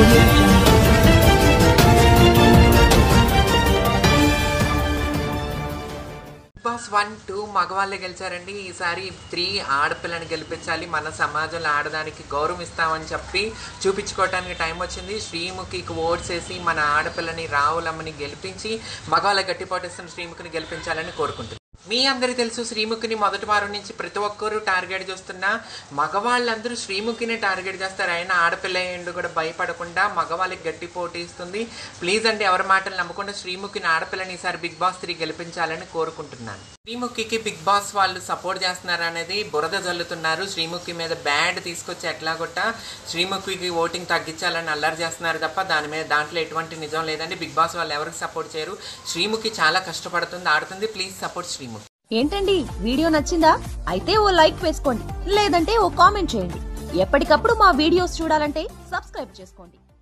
Audio Jungle. Boss 1-2 మగవాళ్ళే గెలిచారండి. ఈసారి 3 ఆడపిల్లని గెలిపించాలి, మన సమాజంలో ఆడదానికి గౌరవం ఇస్తామని చెప్పి చూపించుకోవడానికి టైం వచ్చింది. శ్రీముఖికి ఓట్స్ వేసి మన ఆడపిల్లని రావులమ్మని గెలిపించి మగవాళ్ళ గట్టిపోటేస్తున్న శ్రీముఖిని గెలిపించాలని కోరుకుంటున్నాను. మీ అందరికీ తెలుసు, శ్రీముఖిని మొదటి వారం నుంచి ప్రతి ఒక్కరూ టార్గెట్ చేస్తున్నా మగవాళ్ళందరూ శ్రీముఖిని టార్గెట్ చేస్తారు. అయినా ఆడపిల్ల ఏండు కూడా భయపడకుండా మగవాళ్ళకి గట్టి పోటీ ఇస్తుంది. ప్లీజ్ అండి, ఎవరి మాటలు నమ్మకుండా శ్రీముఖిని ఆడపిల్లని ఈసారి బిగ్ బాస్ 3 గెలిపించాలని కోరుకుంటున్నాను. శ్రీముఖికి బిగ్ బాస్ వాళ్ళు సపోర్ట్ చేస్తున్నారు అనేది బురద జల్లుతున్నారు. శ్రీముఖి మీద బ్యాడ్ తీసుకొచ్చి ఎట్లా కొట్టా శ్రీముఖికి ఓటింగ్ తగ్గించాలని అల్లరి చేస్తున్నారు తప్ప దాంట్లో ఎటువంటి నిజం లేదండి. బిగ్ బాస్ వాళ్ళు ఎవరికి సపోర్ట్ చేయరు. శ్రీముఖి చాలా కష్టపడుతుంది, ఆడుతుంది. Please support Sreemukhi. ఏంటండి, వీడియో నచ్చిందా? అయితే ఓ లైక్ వేసుకోండి, లేదంటే ఓ కామెంట్ చేయండి. ఎప్పటికప్పుడు మా వీడియోస్ చూడాలంటే సబ్స్క్రైబ్ చేసుకోండి.